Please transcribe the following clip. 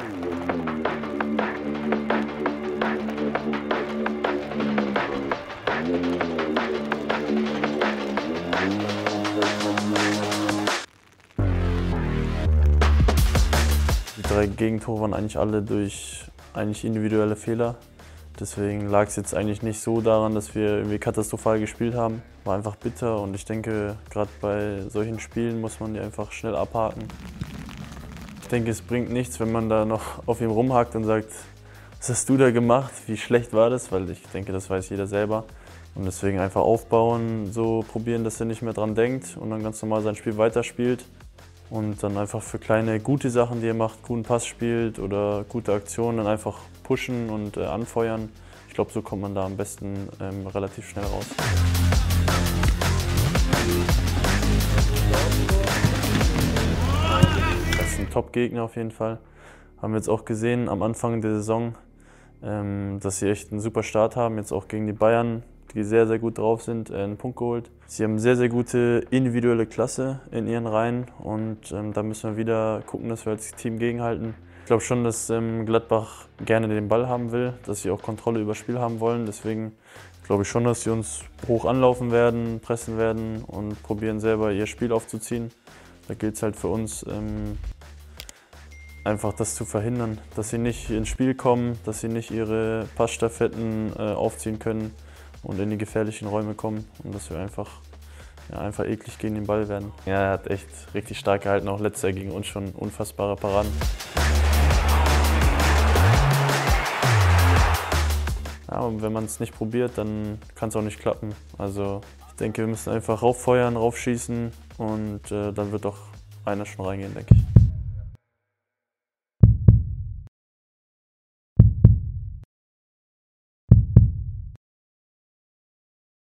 Die 3 Gegentore waren eigentlich alle durch individuelle Fehler. Deswegen lag es jetzt eigentlich nicht so daran, dass wir irgendwie katastrophal gespielt haben. War einfach bitter und ich denke, gerade bei solchen Spielen muss man die einfach schnell abhaken. Ich denke, es bringt nichts, wenn man da noch auf ihm rumhackt und sagt, was hast du da gemacht, wie schlecht war das? Weil ich denke, das weiß jeder selber. Und deswegen einfach aufbauen, so probieren, dass er nicht mehr dran denkt und dann ganz normal sein Spiel weiterspielt. Und dann einfach für kleine gute Sachen, die er macht, guten Pass spielt oder gute Aktionen, dann einfach pushen und anfeuern. Ich glaube, so kommt man da am besten relativ schnell raus. Das ist ein Top-Gegner auf jeden Fall. Haben wir jetzt auch gesehen am Anfang der Saison, dass sie echt einen super Start haben. Jetzt auch gegen die Bayern, die sehr, sehr gut drauf sind, einen Punkt geholt. Sie haben sehr, sehr gute individuelle Klasse in ihren Reihen und da müssen wir wieder gucken, dass wir als Team gegenhalten. Ich glaube schon, dass Gladbach gerne den Ball haben will, dass sie auch Kontrolle über das Spiel haben wollen. Deswegen glaube ich schon, dass sie uns hoch anlaufen werden, pressen werden und probieren selber ihr Spiel aufzuziehen. Da gilt es halt für uns, einfach das zu verhindern, dass sie nicht ins Spiel kommen, dass sie nicht ihre Passstaffetten aufziehen können und in die gefährlichen Räume kommen und dass wir einfach eklig gegen den Ball werden. Ja, er hat echt richtig stark gehalten, auch letztes Jahr gegen uns schon unfassbare Paraden. Ja, und wenn man es nicht probiert, dann kann es auch nicht klappen. Also ich denke, wir müssen einfach rauffeuern, raufschießen und dann wird doch einer schon reingehen, denke ich.